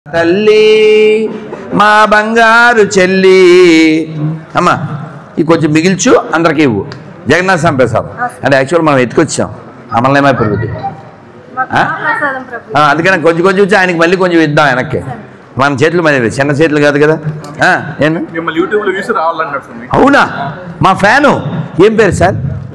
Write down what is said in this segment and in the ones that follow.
తల్లి మా బంగారు చెల్లి అమ్మా ఈ కొంచెం మిగిల్చు అందరికీ ఇవ్వు. జగన్నాథ స్వామి ప్రసాదం అంటే యాక్చువల్ మనం ఎత్తుకొచ్చాం అమలనేమై పెరుగుద్ది. అందుకని కొంచెం కొంచెం వచ్చి ఆయనకి మళ్ళీ కొంచెం ఇద్దాం వెనక్కి. మన చేతులు మరి చిన్న చేతులు కాదు కదా. అవునా మా ఫ్యాను. ఏం పేరు సార్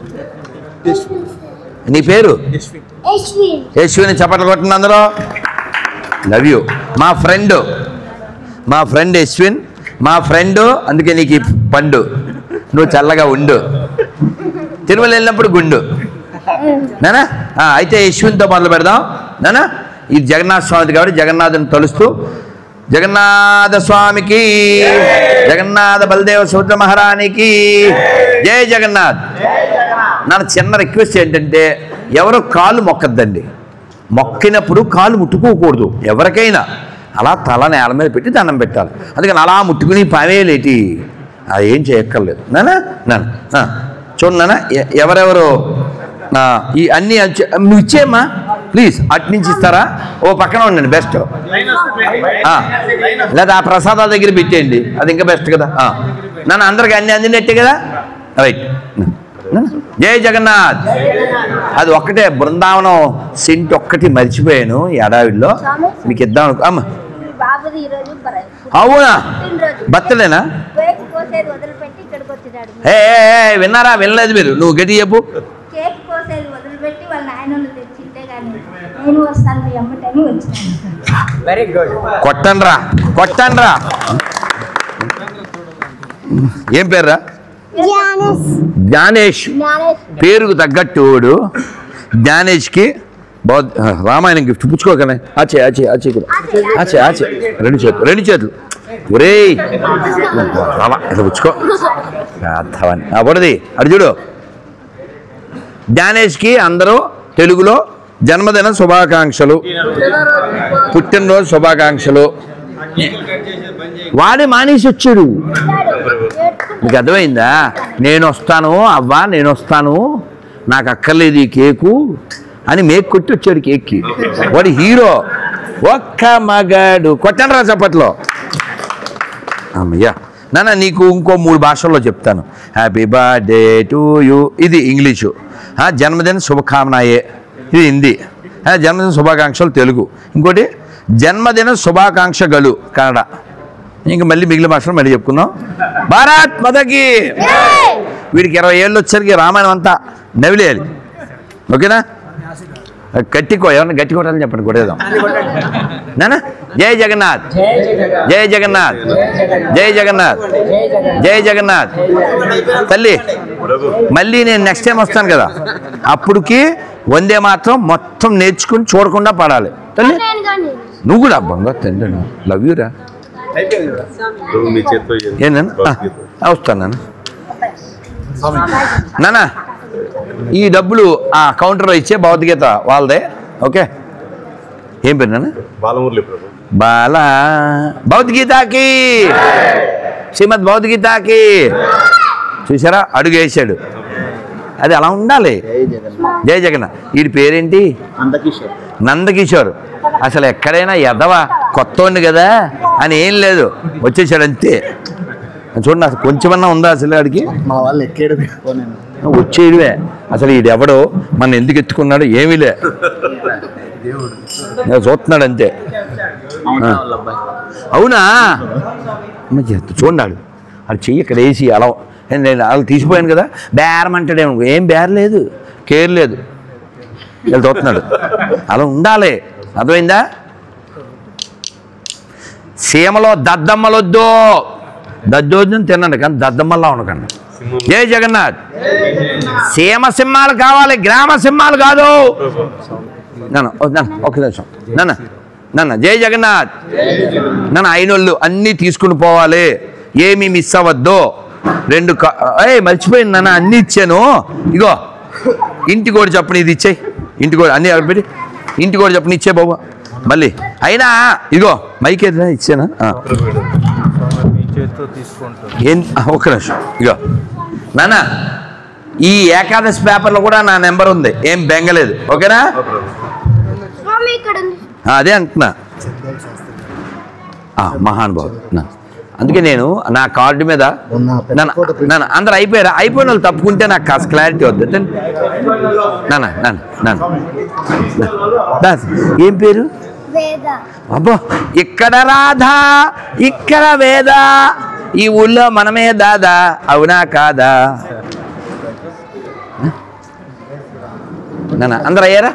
నీ పేరు? యశ్విని. చప్పట్లు కొట్టండి అందరూ. Love you. మా ఫ్రెండ్ యశ్విన్ మా ఫ్రెండ్. అందుకే నీకు పండు. నువ్వు చల్లగా ఉండు. తిరుమల వెళ్ళినప్పుడు గుండు నానా. అయితే యశ్విన్తో మొదలు పెడదాం నానా. ఇది జగన్నాథ స్వామి కాబట్టి జగన్నాథుని తలుస్తూ జగన్నాథ స్వామికి జగన్నాథ బలదేవ సూత్ర మహారాణికి జై జగన్నాథ్. నా చిన్న రిక్వెస్ట్ ఏంటంటే ఎవరు కాళ్ళు మొక్కద్దండి. మొక్కినప్పుడు కాళ్ళు ముట్టుకోకూడదు ఎవరికైనా. అలా తల నేల మీద పెట్టి దండం పెట్టాలి. అందుకని అలా ముట్టుకుని పావేలేటి అది ఏం చేయక్కర్లేదు నానా. చూడండి నాన్న ఎవరెవరు ఈ అన్నీ నువ్వు ఇచ్చేయమ్మా ప్లీజ్. అటు నుంచి ఇస్తారా? ఓ పక్కన ఉండండి బెస్ట్. లేదా ఆ ప్రసాదాల దగ్గర పెట్టేయండి అది ఇంకా బెస్ట్ కదా. నాన్న అందరికి అన్ని అందినట్టే కదా. రైట్. జై జగన్నాథ్. అది ఒక్కటే బృందావనం సెంట్ ఒక్కటి మర్చిపోయాను ఈ అడావిడిలో మీకు ఇద్దాం అనుకో. అమ్మ అవునా బర్త్డేనా? ఏ విన్నారా? వినలేదు మీరు. నువ్వు గట్టి చెప్పు. కొట్టండ్రా కొట్టండ్రా. ఏం పేర్రా? జ్ఞానేష్. పేరుకు తగ్గట్టు జ్ఞానేష్కి రామాయణం గిఫ్ట్ పుచ్చుకోకనే. ఆచే ఆచే ఆచే ఆచే ఆచే రెండు చేతులు ఒరే ఇట్లా పుచ్చుకో పడది. అడు చూడు. జ్ఞానేష్కి అందరూ తెలుగులో జన్మదిన శుభాకాంక్షలు, పుట్టినరోజు శుభాకాంక్షలు. వాడే మానేసి వచ్చాడు. నీకు అర్థమైందా? నేను వస్తాను అవ్వా నేను వస్తాను నాకు అక్కర్లేదు ఈ కేకు అని మేక్ కొట్టి వచ్చాడు కేక్కి. వాడు హీరో. ఒక్క మగాడు. కొట్టండి రా చప్పట్లో. అమ్మయ్యా నాన్న నీకు ఇంకో 3 భాషల్లో చెప్తాను. హ్యాపీ బర్త్డే టు యూ ఇది ఇంగ్లీషు. జన్మదిన శుభకామనాయే ఇది హిందీ. జన్మదిన శుభాకాంక్షలు తెలుగు. ఇంకోటి జన్మదిన శుభాకాంక్షలు కన్నడ. ఇంకా మళ్ళీ మిగిలిన భాషలు మళ్ళీ చెప్పుకుందాం. భారత్ మాతాకి. వీడికి 20 ఏళ్ళు వచ్చేసరికి రామాయణం అంతా నవిలేయాలి. ఓకేనా? గట్టికో ఎవరన్నా గట్టి కొట్టాలని చెప్పండి కొట్టేద్దాం నానా. జై జగన్నాథ్ జై జగన్నాథ్ జై జగన్నాథ్ జై జగన్నాథ్. తల్లి మళ్ళీ నేను నెక్స్ట్ టైం వస్తాను కదా అప్పటికి వందే మాత్రం మొత్తం నేర్చుకుని చూడకుండా పాడాలి తల్లి. నువ్వు కూడా బంగారు తండ్రి. లవ్ యూరా. ఏంటన్నా వస్తాను నాన్న. నానా ఈ డబ్బులు ఆ కౌంటర్లో ఇచ్చే భగవద్గీత వాళ్ళదే. ఓకే ఏం పేరు నాన్న? బాల భగవద్గీతకి శ్రీమద్ భగవద్గీతకి. చూసారా అడుగు వేసాడు. అది అలా ఉండాలి. జై జగన్నాథ్. వీడి పేరేంటి? నందకిషోర్. అసలు ఎక్కడైనా ఎదవా కొత్తోండి కదా అని ఏం లేదు వచ్చేసాడు అంతే. చూడండి అసలు కొంచెమన్నా ఉందా అసలు వాడికి? మా వాళ్ళు ఎక్కేడు వచ్చేయడమే. అసలు వీడు ఎవడో మన ఎందుకు ఎత్తుకున్నాడు ఏమీలే చూస్తున్నాడు అంతే. అవునా చూడాడు అది చెయ్యి ఇక్కడ వేసి అలా నేను అలా తీసిపోయాను కదా బేరమంటాడేమో. ఏం బేరలేదు కేర్ లేదు ఇలా చూస్తున్నాడు. అలా ఉండాలి. అర్థమైందా? సీమలో దద్దమ్మలొద్దు. దద్దోజనం తినండి కానీ దద్దమ్మల్లా ఉండకండి. జై జగన్నాథ్. సీమ సింహాలు కావాలి గ్రామ సింహాలు కాదు. ఒక నిమిషం నాన్న. జై జగన్నాథ్. నన్ను అయినోళ్ళు అన్నీ తీసుకుని పోవాలి. ఏమీ మిస్ అవ్వద్దు. 2 మర్చిపోయింది నాన్న అన్నీ ఇచ్చాను. ఇగో ఇంటి కూడా చెప్పని ఇది ఇచ్చేయి. ఇంటి కూడా అన్నీ పెట్టి ఇంటి కూడా చెప్పని ఇచ్చే బాబు. మళ్ళీ అయినా ఇదిగో మైక్ ఏదైనా ఇచ్చానా? ఒక్క నిమిషం. ఇగో నాన్న ఈ ఏకాదశి పేపర్లో కూడా నా నెంబర్ ఉంది. ఏం బెంగలేదు. ఓకేనా? అదే అంటున్నా. మహానుభావుడు. అందుకే నేను నా కార్డు మీద నన్ను అందరు అయిపోయిన వాళ్ళు తప్పుకుంటే నాకు కాస్త క్లారిటీ వద్దు. ఏం పేరు? అబ్బో, ఇక్కడ రాధా ఇక్కడ వేద, ఈ ఊళ్ళో మనమే దాదా, అవునా కాదా? అందరు అయ్యారా?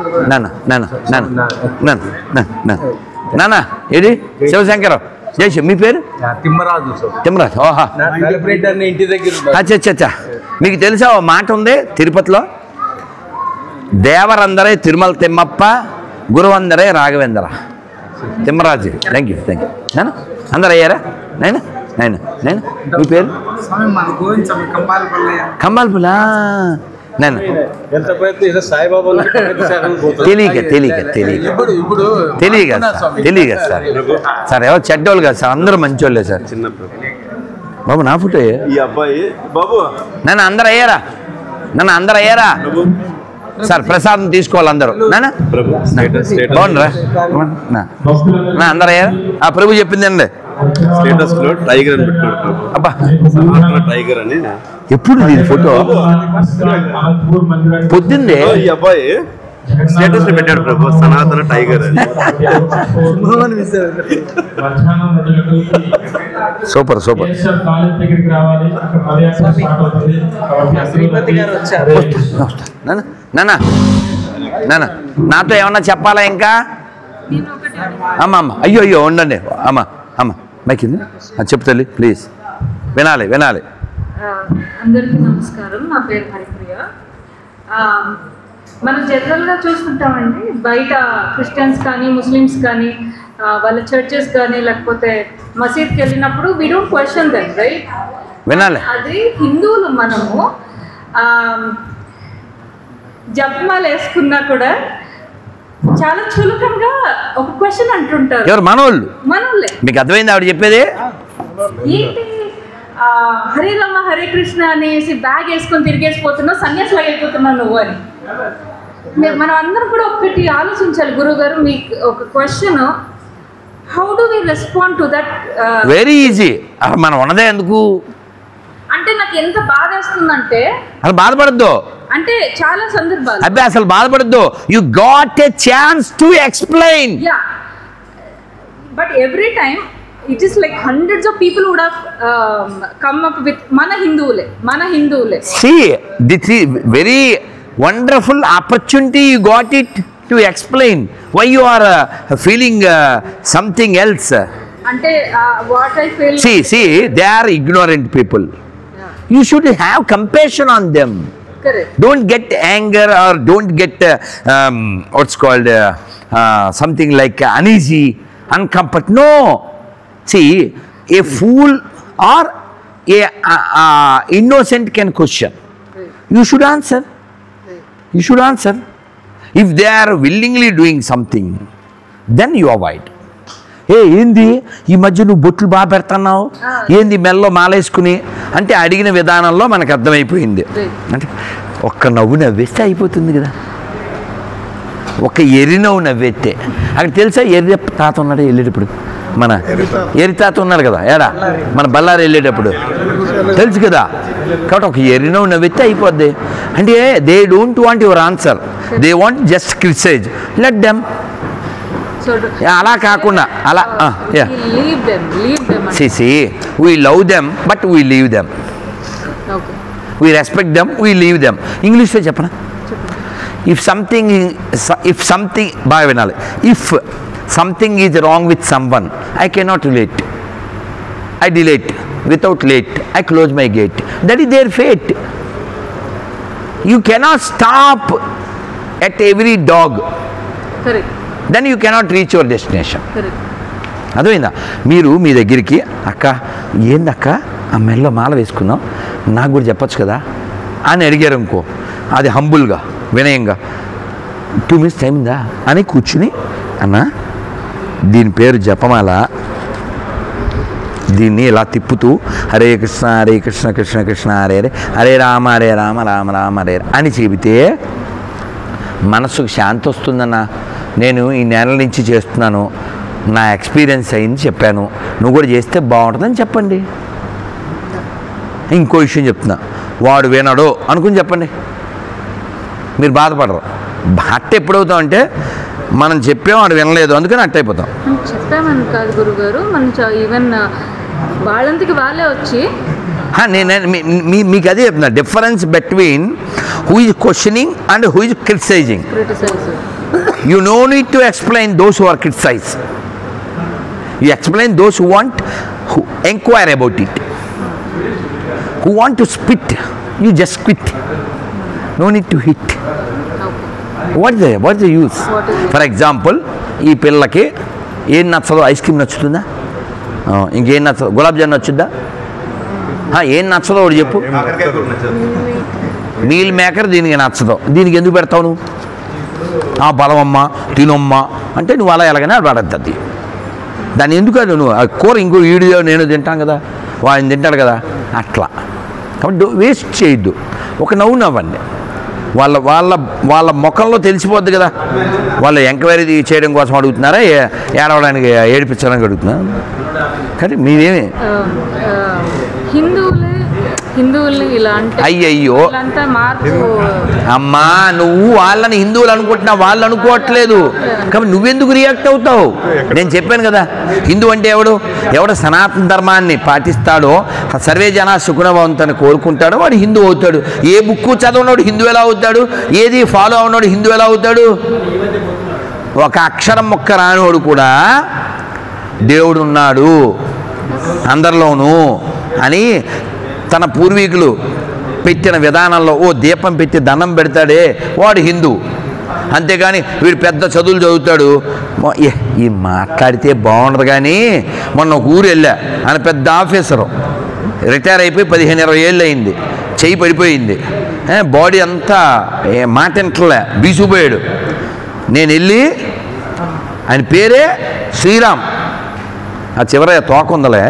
నాన్న ఏది? శివశంకరం జయశివ. మీ పేరు? తిమ్మరాజు. ఓహా, అచ్చా. మీకు తెలుసా ఓ మాట ఉంది తిరుపతిలో, దేవరందరే తిరుమల తిమ్మప్ప, గురువందరే రాఘవేంద్ర. తిమ్మరాజు. Thank you. నాన్న అందరు అయ్యారా? నైనా మీ పేరు? కంబాల్పులా. తెలియక సార్ ఎవరు చెడ్డోళ్ళు కాదు సార్, అందరూ మంచోళ్ళే సార్. బాబు నా ఫోటో అందరు అయ్యారా సార్? ప్రసాదం తీసుకోవాలి అందరూ. బాగుండరా? అందరు అయ్యారా? ప్రభు చెప్పింది అండి. అబ్బా, ఎప్పుడు దీని ఫోటో పొద్దుందే ఈ అబ్బాయి స్టేటస్ పెట్టాడు ప్రభు, సనాతన టైగర్ అని. సూపర్. నాతో ఏమన్నా చెప్పాలా ఇంకా? అమ్మ అయ్యో ఉండండి. అమ్మ మైకింది చెప్తాలి ప్లీజ్, వినాలి. అందరికీ నమస్కారం. నా పేరు హరిప్రియ. మనం జనరల్గా చూస్తుంటామండి, బయట క్రిస్టియన్స్ కానీ ముస్లిమ్స్ కానీ వాళ్ళ చర్చెస్ కానీ లేకపోతే మసీద్కి వెళ్ళినప్పుడు we don't question them, right? వినాలి. అది హిందువులు మనము జపమాల వేసుకున్నా కూడా చాలా చులకంగా ఒక క్వశ్చన్ అంటుంటారు. ఎవరు? మనోళ్ళే. మీకు అర్థమైంది ఆవిడ చెప్పేది? ఏంటి హరే రామ హరే కృష్ణ అనేసి బ్యాగ్ వేసుకొని తిరిగేసిపోతున్నావు, సన్యాసిలాగా అయిపోతున్నావు నువ్వు అని. మనం అందరం కూడా ఒక్కటి ఆలోచించాలి. గురువు గారు, మీకు ఒక question, how do we respond to that? Very easy. మనం ఉన్నదే ఎందుకు అంటే నాకు ఎంత బాధ వేస్తుందంటే, అసలు బాధపడద్దు అంటే చాలా సందర్భాలు అబ్బే అసలు బాధపడద్దు. You got a chance to explain. Yeah, but every time it is like hundreds of people would have come up with mana hinduule. See, this is very wonderful opportunity you got it to explain why you are feeling something else. Ante what I feel, see they are ignorant people. Yeah. You should have compassion on them. Correct. Don't get anger or don't get what's called something like uneasy, uncomfort. No. See, a fool or a innocent can question. Right. You should answer. Right. You should answer. If they are willingly doing something, then you avoid. ఏంది ఈ మధ్య నువ్వు బొట్లు బాగా పెడుతున్నావు, ఏంది మెల్లో మాలేసుకుని అంటే అడిగిన విధానంలో మనకు అర్థమైపోయింది. అంటే ఒక్క నవ్వు నవ్వేస్తే అయిపోతుంది కదా. ఒక ఎర్రి నవ్వు నవ్వేస్తే అక్కడ తెలుసా, ఎర్రి తాత ఉన్నాడు వెళ్ళేటప్పుడు, మన ఎర్రి తాత ఉన్నాడు కదా ఏడా మన బళ్ళారి వెళ్ళేటప్పుడు, తెలుసు కదా. కాబట్టి ఒక ఎర్రి నవ్వు నవ్వేస్తే అయిపోద్ది. అంటే they don't want your answer, they want just criticise. Let them. అలా కాకుండా అలా we love them but we leave them. Okay. We respect them, we leave them. English లో చెప్పనా? if something బాగా వినాలి. if something is wrong with someone, I cannot relate, I delete. Without late, I close my gate. That is their fate. You cannot stop at every dog. Correct. Then you cannot reach your destination. Correct. అర్థమైందా? మీరు మీ దగ్గరికి అక్క ఏందక్క ఆ మెల్లో మాల వేసుకున్నావు నాకు కూడా చెప్పచ్చు కదా అని అడిగారు అనుకో, అది హంబుల్గా వినయంగా 2 minutes టైం ఉందా అని కూర్చుని, అన్న దీని పేరు జపమాల, దీన్ని ఇలా తిప్పుతూ హరే కృష్ణ హరే కృష్ణ కృష్ణ కృష్ణ హరే హరే హరే రామ హరే రామ రామ రామ హరే అని చెబితే మనసుకు శాంతి వస్తుందన్న. నేను ఈ నెల నుంచి చేస్తున్నాను, నా ఎక్స్పీరియన్స్ అయింది చెప్పాను, నువ్వు కూడా చేస్తే బాగుంటుందని చెప్పండి. ఇంకో విషయం చెప్తున్నా, వాడు వినడు అనుకుని చెప్పండి, మీరు బాధపడరు. అట్ట ఎప్పుడవుతామంటే మనం చెప్పాం వాడు వినలేదు అందుకని అట్ట అయిపోతాం. చెప్పామని కాదు గురుగారు, మనం ఈవెన్ వాళ్ళంతకి వాళ్ళే వచ్చి నేను మీకు అదే చెప్తున్నా, difference between who is questioning and who is criticising. You no need to explain those who are criticized. You explain those who want, who inquire about it, who want to spit. You just spit. No need to hit. What is the use? For example, ఈ పిల్లకి ఏం నచ్చదో, ice cream నచ్చుతుందా, ఇంకేం నచ్చదు, గులాబ్ జామున్ నచ్చుద్దా, ఏం నచ్చదో ఒకటి చెప్పు. Meal maker దీనికి నచ్చదు, దీనికి ఎందుకు పెడతావు నువ్వు? బలమమ్మ తినమ్మా అంటే నువ్వు అలా ఎలాగైనా పడద్ది దాన్ని. ఎందుకు అది నువ్వు కూర ఇంకో వీడియో నేను తింటాను కదా, వాడిని తింటాడు కదా, అట్లా. కాబట్టి వేస్ట్ చేయొద్దు, ఒక నవ్వు నవ్వండి. వాళ్ళ వాళ్ళ వాళ్ళ ముఖంలో తెలిసిపోద్ది కదా, వాళ్ళు ఎంక్వైరీ చేయడం కోసం అడుగుతున్నారా, ఏడవడానికి ఏడిపించడానికి అడుగుతున్నా. కానీ మీరేమి హిందువుల్ని ఇలా అంటే అయ్యయ్యో అమ్మా, నువ్వు వాళ్ళని హిందువులు అనుకుంటున్నా, వాళ్ళు అనుకోవట్లేదు. కాబట్టి నువ్వెందుకు రియాక్ట్ అవుతావు? నేను చెప్పాను కదా, హిందూ అంటే ఎవడు సనాతన ధర్మాన్ని పాటిస్తాడో, సర్వే జన సుగుణవంతుని కోరుకుంటాడో వాడు హిందూ అవుతాడు. ఏ బుక్ చదవనోడు హిందూ ఎలా అవుతాడు? ఏది ఫాలో అవునోడు హిందూ ఎలా అవుతాడు? ఒక అక్షరం మొక్క రానోడు కూడా దేవుడు ఉన్నాడు అందరిలోనూ అని తన పూర్వీకులు పెట్టిన విధానంలో దీపం పెట్టి దండం పెడతాడే వాడు హిందూ. అంతేగాని వీడు పెద్ద చదువులు చదువుతాడు, ఈ మాట్లాడితే బాగుండదు. కానీ మొన్న ఒక ఊరు వెళ్ళా, ఆయన పెద్ద ఆఫీసరు, రిటైర్ అయిపోయి 15-20 ఏళ్ళు అయింది, చెయ్యి పడిపోయింది, బాడీ అంతా మాట ఇంటలే, బీసిపోయాడు. నేను వెళ్ళి, ఆయన పేరే శ్రీరామ్, ఆ చివర తోకుందలే,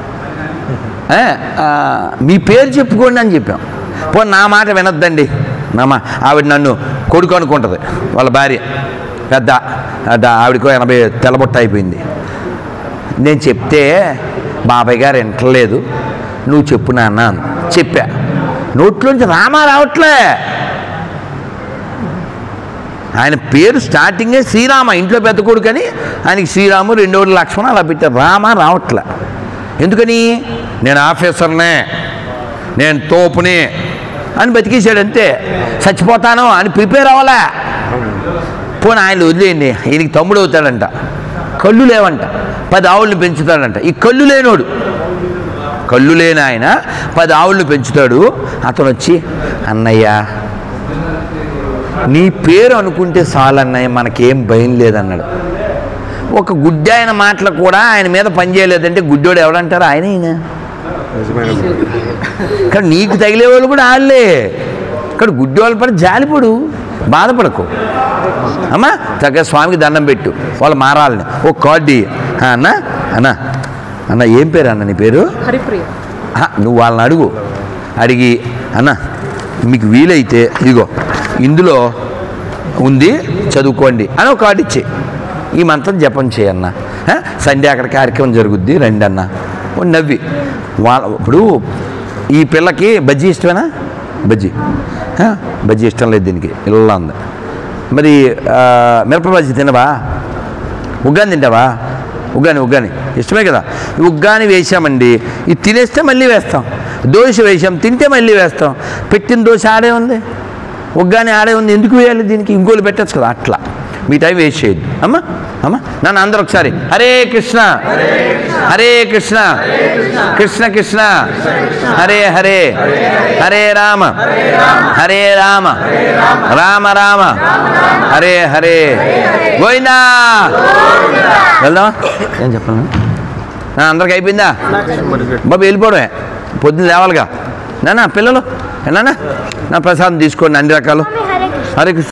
మీ పేరు చెప్పుకోండి అని చెప్పాం. పోనీ నా మాట వినొద్దండి, ఆవిడ నన్ను కొడుకు అనుకుంటుంది, వాళ్ళ భార్య పెద్ద ఆవిడకో 80 తెల్లబొట్ట అయిపోయింది. నేను చెప్తే బాబాయ్ గారు వింటలేదు, నువ్వు చెప్పు నాన్న అని చెప్పా. నోట్లోంచి రామా రావట్లే, ఆయన పేరు స్టార్టింగే శ్రీరామ, ఇంట్లో పెద్ద కొడుకు అని ఆయనకి శ్రీరాము, రెండోడు లక్ష్మణ అలా పెట్టారు, రామ రావట్లే. ఎందుకని? నేను ఆఫీసర్నే, నేను తోపుని అని బతికేసాడు అంతే. చచ్చిపోతాను అని ప్రిపేర్ అవ్వలే. పోనీ ఆయన వదిలేయండి, ఈయనకి తమ్ముడు అవుతాడంట, కళ్ళు లేవంట, 10 ఆవులను పెంచుతాడంట. ఈ కళ్ళు లేనోడు, కళ్ళు లేని ఆయన 10 ఆవులను పెంచుతాడు. అతను వచ్చి, అన్నయ్య నీ పేరు అనుకుంటే చాలు అన్నయ్య, మనకేం భయం లేదన్నాడు. ఒక గుడ్డి ఆయన మాటలు కూడా ఆయన మీద పనిచేయలేదంటే గుడ్డోడు ఎవడంటారు? ఆయన. కానీ నీకు తగిలే వాళ్ళు కూడా వాళ్ళే. ఇక్కడ గుడ్డి వాళ్ళ పడి జాలిపడు, బాధపడకు అమ్మా. చక్కగా స్వామికి దండం పెట్టు, వాళ్ళు మారాలని. ఓ కార్డు అన్న అన్న అన్న ఏం పేరు అన్న నీ పేరు? హరిప్రియ. నువ్వు వాళ్ళని అడిగి అన్న మీకు వీలైతే ఇదిగో ఇందులో ఉంది చదువుకోండి అని ఒక కార్డు ఇచ్చే, ఈ మంత్రం జపం చేయన్న, సండే అక్కడ కార్యక్రమం జరుగుద్ది రండి అన్న. నవ్వి ఇప్పుడు ఈ పిల్లకి బజ్జీ ఇష్టమేనా? బజ్జీ ఇష్టం లేదు దీనికి, ఇలా ఉంది. మరి మిరప బజ్జీ తినవా? ఉగ్గాని తింటావా? ఉగ్గాని ఇష్టమే కదా. ఉగ్గాని వేసామండి, ఇది తినేస్తే మళ్ళీ వేస్తాం. దోశ వేసాం, తింటే మళ్ళీ వేస్తాం. పెట్టిన దోశ ఆడే ఉంది, ఉగ్గాని ఆడే ఉంది, ఎందుకు వేయాలి దీనికి? ఇంకోళ్ళు పెట్టచ్చు కదా. అట్లా మీ టైం వేస్ట్ చేయొద్దు అమ్మా. నన్ను అందరూ ఒకసారి హరే కృష్ణ హరే కృష్ణ కృష్ణ కృష్ణ హరే హరే హరే రామ హరే రామ రామ రామ హరే హరే గోవిందా. వెళ్దాం. ఏం చెప్పాను? అందరికి అయిపోయిందా బాబు? వెళ్ళిపోవడమే, పొద్దున్న లేవాలిగా. నాన్న పిల్లలు నాన్న నా ప్రసాదం తీసుకోండి, అన్ని రకాలు. హరే కృష్ణ.